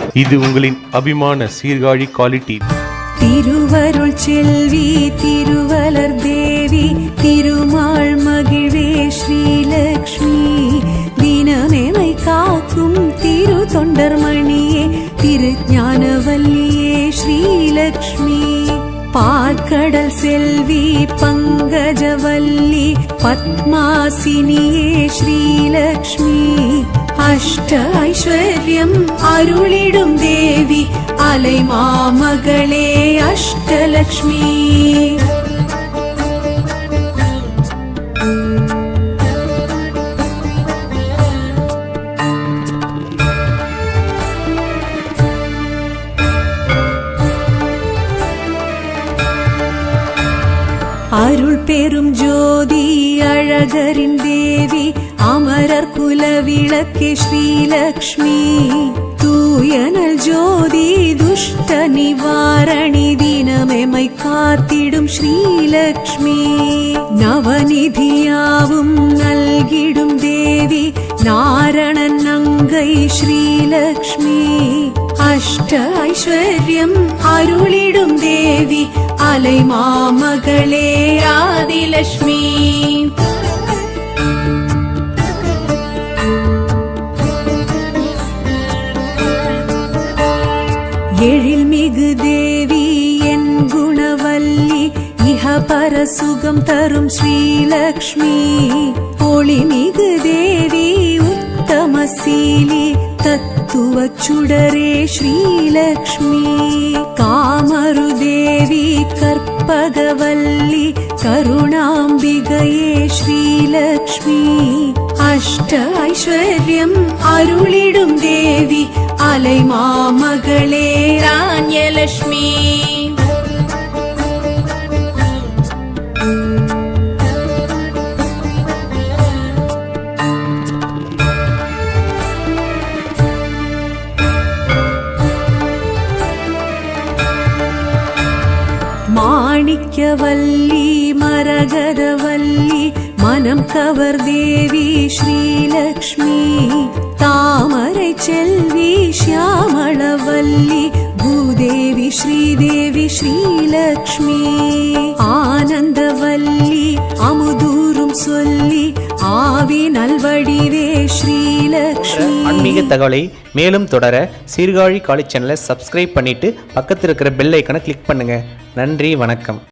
இது உங்களின் அபிமான சீர்காழி குவாலிட்டி. திருவருள் செல்வி திருவலர் தேவி திருமால் மகிழ்வே ஸ்ரீலக்ஷ்மி தினமேமை காக்கும் திரு தொண்டர்மணியே திருஞானவல்லியே ஸ்ரீலக்ஷ்மி பார்க்கடல் செல்வி பங்கஜவல்லி பத்மாசினியே ஸ்ரீலக்ஷ்மி அஷ்ட ஐஸ்வர்யம் அருளிடும் தேவி அலை மாமகளே அஷ்டலக்ஷ்மி. அருள் பெரும் ஜோதி அழகரின் தேவி அமரர் குல விளக்கே ஸ்ரீலக்ஷ்மி தூயனல் ஜோதி துஷ்ட நிவாரணி தினமெமை காத்திடும் ஸ்ரீலக்ஷ்மி நவநிதியாவும் நல்கிடும் தேவி நாரணன் அங்கை ஸ்ரீலக்ஷ்மி அஷ்ட ஐஸ்வர்யம் அருளிடும் தேவி அலை மாமகளே ஆதிலக்ஷ்மி. எழில்மிகு தேவி என் குணவல்லி இஹபர சுகம் தரும் ஸ்ரீலக்ஷ்மி ஒளிமிகு தேவி உத்தமசீலி தத்துவ சுடரே ஸ்ரீலக்ஷ்மி காமரு தேவி கற்பகவல்லி கருணாம்பிகையே ஸ்ரீலக்ஷ்மி அஷ்ட ஐஸ்வர்யம் அருளிடும் தேவி அலை மாமகளே ராண்யலக்ஷ்மி. மாணிக்கவல்லி மரகதவல்லி மனம் கவர் தேவி ஸ்ரீலக்ஷ்மி தாமரை செல்வி ஷியாமளவல்லி பூதேவி ஸ்ரீதேவி ஸ்ரீலக்ஷ்மி ஆனந்தவல்லி அமுதூரும் சொல்லி ஆவி நல்வடிவே ஸ்ரீலக்ஷ்மி. ஆன்மீக தகவலை மேலும் தொடர சீர்காழி காலேஜ் சேனலை சப்ஸ்கிரைப் பண்ணிட்டு பக்கத்தில் இருக்கிற பெல் ஐக்கனை கிளிக் பண்ணுங்க. நன்றி, வணக்கம்.